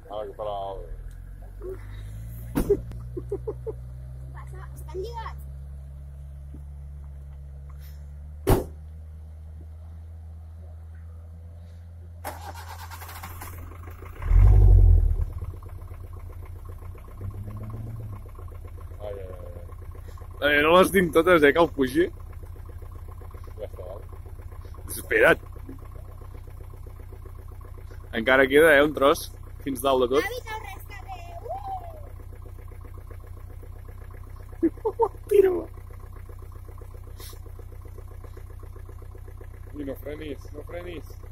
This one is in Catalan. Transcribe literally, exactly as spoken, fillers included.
Ara que farà el... Passa, estan lligats. Ai, ai, ai. Eh, no les tinc totes, eh, que el pugi. Ja està, val? Espera't. Encara queda, eh, un tros, fins dalt de tot. Avi, te'l rescaté. Uh! Tira-la. I no frenis, no frenis.